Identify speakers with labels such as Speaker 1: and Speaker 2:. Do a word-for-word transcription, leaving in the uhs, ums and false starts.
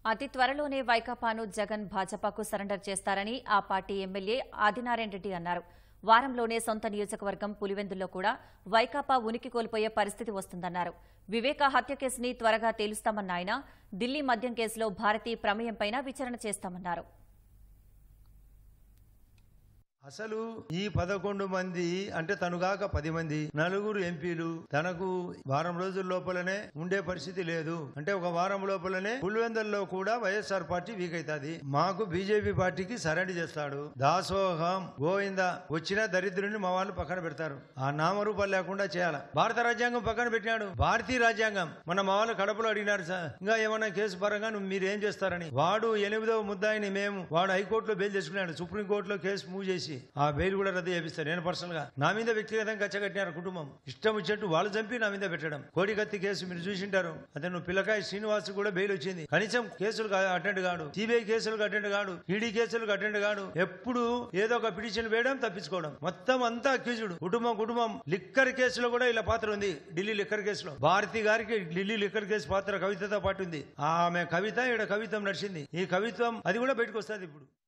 Speaker 1: అతి త్వరలోనే వైకాపాను జగన్ భాజపాకు సరెండర్ చేస్తారని ఆ పార్టీ ఎమ్మెల్యే ఆదినారాయణ రెడ్డి అన్నారు. వారంలోనే సొంత నియోజకవర్గం పులివెందుల్లో కూడా వైకాపా ఉనికి కోల్పోయే పరిస్థితి వస్తుందన్నారు. వివేక హత్య కేసుని త్వరగా తేలుస్తామన్న ఆయన ఢిల్లీ మద్యం కేసులో భారతీ ప్రమేయంపైన విచారణ చేస్తామన్నారు.
Speaker 2: అసలు ఈ పదకొండు మంది అంటే తనుగాక పది మంది నలుగురు ఎంపీలు తనకు వారం రోజుల లోపలనే ఉండే పరిస్థితి లేదు. అంటే ఒక వారం లోపలనే పులివెందుల్లో కూడా వైఎస్ఆర్ పార్టీ వీక్ అవుతుంది. మాకు బీజేపీ పార్టీకి సరెండర్ చేస్తాడు. దాసోహం గోవింద వచ్చిన దరిద్రుని మా వాళ్ళు పక్కన పెడతారు. ఆ నామరూపాలు లేకుండా చేయాలి. భారత రాజ్యాంగం పక్కన పెట్టినాడు. భారతీయ రాజ్యాంగం మన మా వాళ్ళు కడపలో అడిగినారు సార్, ఇంకా ఏమన్నా కేసు పరంగా నువ్వు మీరు ఏం చేస్తారని. వాడు ఎనిమిదవ ముద్దాయిని మేము వాడు హైకోర్టులో బెయిల్ చేసుకున్నాడు. సుప్రీంకోర్టులో కేసు మూవ్ చేసి ఆ బెయిల్ కూడా రద్దు చేపిస్తారు. నేను పర్సనల్ గా నా మీద వ్యక్తిగతంగా కచ్చగట్టినారు. కుటుంబం ఇష్టం వచ్చేట్టు వాళ్ళు చంపి నా మీద పెట్టడం. కోడికత్తి కేసు మీరు చూసింటారు. అదే నువ్వు పిల్లకాయ శ్రీనివాస్ కూడా బెయిల్ వచ్చింది. కనీసం కేసులకు అటెండ్ కాడు, సిబిఐ కేసులకు అటెండ్ కాడు, ఈడీ కేసులకు అటెండ్ కాడు. ఎప్పుడు ఏదో ఒక పిటిషన్ వేయడం, తప్పించుకోవడం. మొత్తం అంతా అక్యూజ్డ్. కుటుంబం కుటుంబం లిక్కర్ కేసులో కూడా ఇలా పాత్ర ఉంది. ఢిల్లీ లిక్కర్ కేసులో భారతి గారికి ఢిల్లీ లిక్కర్ కేసు పాత్ర కవితతో పాటు ఉంది. ఆమె కవిత ఇక్కడ కవిత్వం నడిచింది. ఈ కవిత్వం అది కూడా బయటకు వస్తుంది ఇప్పుడు.